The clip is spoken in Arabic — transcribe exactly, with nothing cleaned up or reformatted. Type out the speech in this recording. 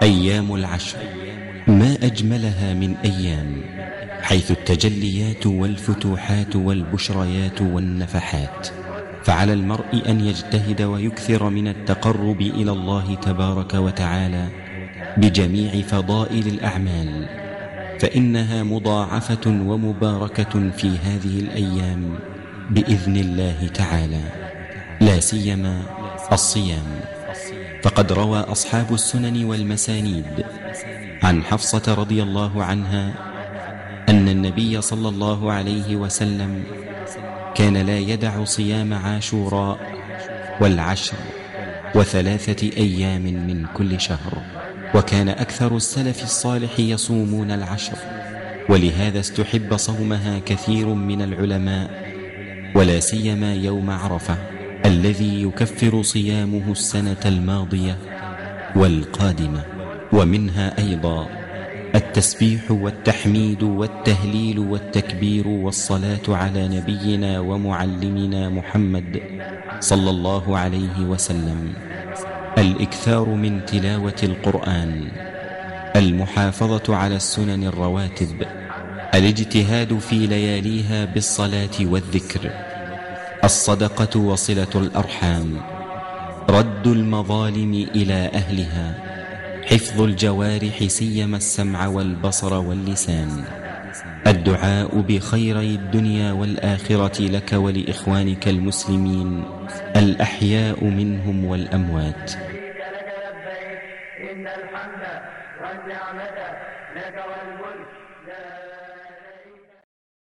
أيام العشر ما أجملها من أيام، حيث التجليات والفتوحات والبشريات والنفحات. فعلى المرء أن يجتهد ويكثر من التقرب إلى الله تبارك وتعالى بجميع فضائل الأعمال، فإنها مضاعفة ومباركة في هذه الأيام بإذن الله تعالى، لا سيما الصيام. فقد روى أصحاب السنن والمسانيد عن حفصة رضي الله عنها أن النبي صلى الله عليه وسلم كان لا يدع صيام عاشوراء والعشر وثلاثة أيام من كل شهر، وكان أكثر السلف الصالح يصومون العشر، ولهذا استحب صومها كثير من العلماء، ولا سيما يوم عرفة الذي يكفر صيامه السنة الماضية والقادمة. ومنها أيضا التسبيح والتحميد والتهليل والتكبير والصلاة على نبينا ومعلمنا محمد صلى الله عليه وسلم، الإكثار من تلاوة القرآن، المحافظة على السنن الرواتب، الاجتهاد في لياليها بالصلاة والذكر، الصدقة وصلة الأرحام، رد المظالم إلى أهلها، حفظ الجوارح سيما السمع والبصر واللسان، الدعاء بخيري الدنيا والآخرة لك ولإخوانك المسلمين الأحياء منهم والأموات.